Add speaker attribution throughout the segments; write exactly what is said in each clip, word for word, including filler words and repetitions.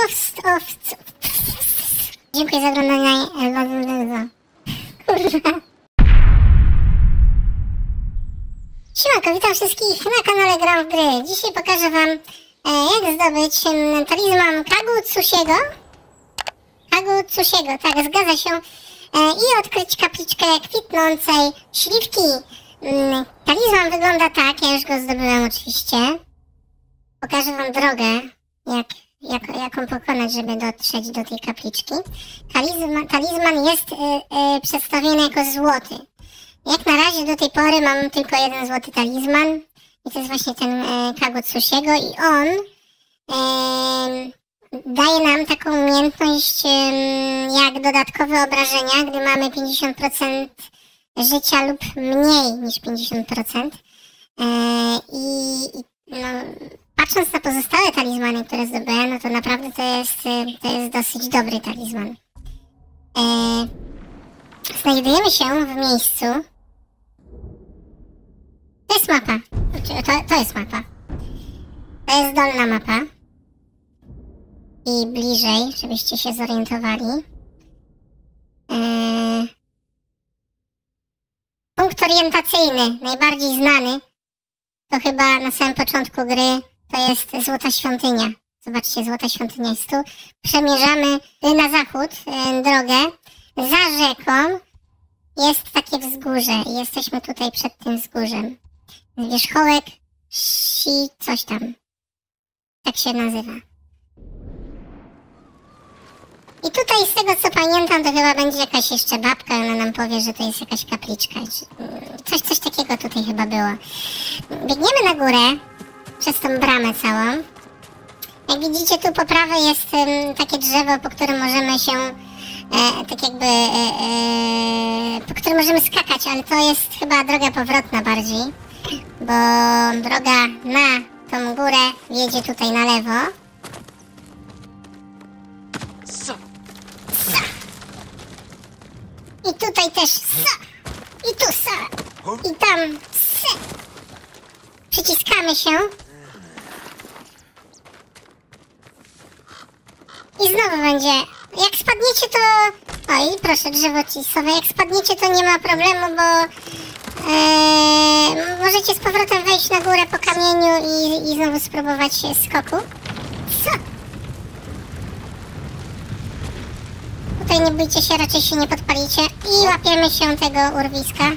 Speaker 1: Ghost of... Dziękuję za oglądanie. Kurwa. Siemanko, witam wszystkich na kanale Gram w Gry. Dzisiaj pokażę wam, jak zdobyć talizman Kagutsusiego. Kagutsusiego, tak, zgadza się. I odkryć kapliczkę kwitnącej śliwki. Talizman wygląda tak, ja już go zdobyłem oczywiście. Pokażę wam drogę, jak, jak, jaką pokonać, żeby dotrzeć do tej kapliczki. Talizman, talizman jest y, y, przedstawiony jako złoty. Jak na razie do tej pory mam tylko jeden złoty talizman. I to jest właśnie ten y, Kagutsusiego i on y, daje nam taką umiejętność y, jak dodatkowe obrażenia, gdy mamy pięćdziesiąt procent życia lub mniej niż pięćdziesiąt procent. Y, I y, no, patrząc na pozostałe talizmany, które zdobyłem, no to naprawdę to jest, to jest dosyć dobry talizman. E, znajdujemy się w miejscu. To jest mapa. To, to jest mapa. To jest dolna mapa. I bliżej, żebyście się zorientowali. E, punkt orientacyjny, najbardziej znany, to chyba na samym początku gry. To jest Złota Świątynia. Zobaczcie, Złota Świątynia jest tu. Przemierzamy na zachód y, drogę. Za rzeką jest takie wzgórze. I jesteśmy tutaj przed tym wzgórzem. Wierzchołek Si... coś tam. Tak się nazywa. I tutaj z tego co pamiętam, to chyba będzie jakaś jeszcze babka. Ona nam powie, że to jest jakaś kapliczka. Coś, coś takiego tutaj chyba było. Biegniemy na górę. Przez tą bramę całą. Jak widzicie, tu po prawej jest um, takie drzewo, po którym możemy się e, tak jakby e, e, po którym możemy skakać, ale to jest chyba droga powrotna bardziej, bo droga na tą górę wiedzie tutaj na lewo. Sa. I tutaj też sa. I tu sa. I tam sa. Przyciskamy się. I znowu będzie. Jak spadniecie to... Oj, proszę, drzewo cisowe. Jak spadniecie to nie ma problemu, bo ee, możecie z powrotem wejść na górę po kamieniu i, i znowu spróbować skoku. Co? Tutaj nie bójcie się, raczej się nie podpalicie. I łapiemy się tego urwiska.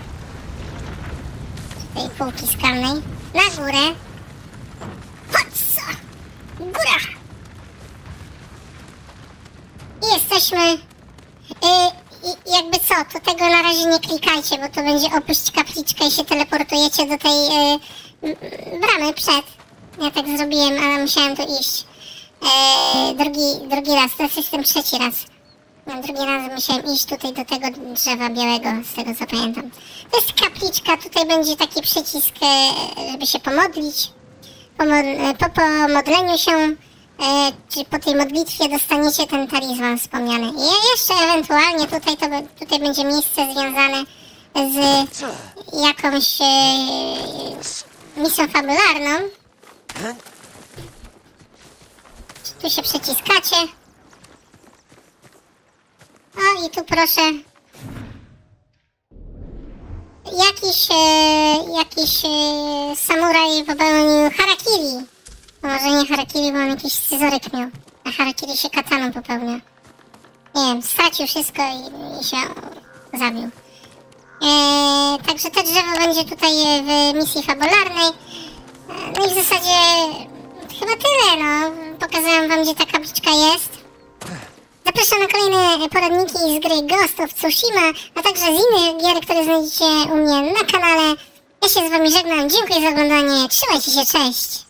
Speaker 1: Tej półki skalnej. Na górę. Chodź, co? Góra! I jesteśmy. Yy, i jakby co, to tego na razie nie klikajcie, bo to będzie opuść kapliczkę i się teleportujecie do tej yy, bramy przed. Ja tak zrobiłem, ale musiałem tu iść. Yy, drugi, drugi raz, to jest ten trzeci raz. No, drugi raz musiałem iść tutaj do tego drzewa białego, z tego co pamiętam. To jest kapliczka, tutaj będzie taki przycisk, żeby się pomodlić. Po, po pomodleniu się, e, czy po tej modlitwie dostaniecie ten talizman wspomniany. I jeszcze ewentualnie tutaj, to, tutaj będzie miejsce związane z jakąś e, misją fabularną. Tu się przyciskacie. O, i tu proszę. Jakiś, e, jakiś e, samuraj popełnił harakiri. No może nie harakiri, bo on jakiś scyzoryk miał. A harakiri się kataną popełnia. Nie wiem, stracił wszystko i, i się zabił. E, także to drzewo będzie tutaj w misji fabularnej. E, no i w zasadzie chyba tyle, no. Pokazałem wam, gdzie ta kapliczka jest. Zapraszam na kolejne poradniki z gry Ghost of Tsushima, a także z innych gier, które znajdziecie u mnie na kanale. Ja się z wami żegnam, dziękuję za oglądanie, trzymajcie się, cześć!